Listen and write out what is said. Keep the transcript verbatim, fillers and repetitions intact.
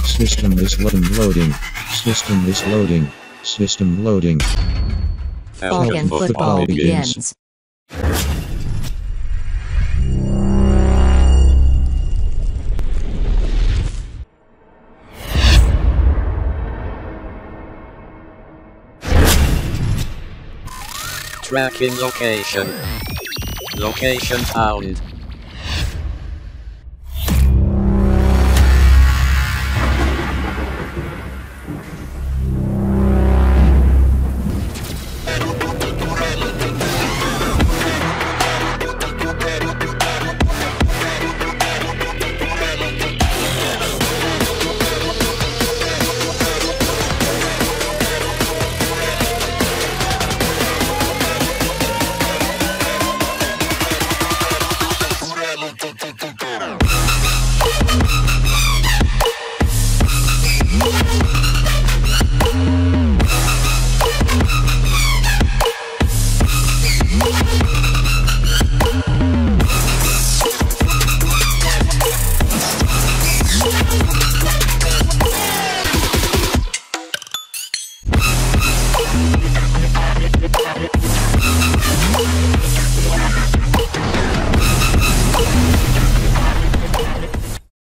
System is loading. Loading. System is loading. System loading. Falcon football begins. Tracking location. Location found.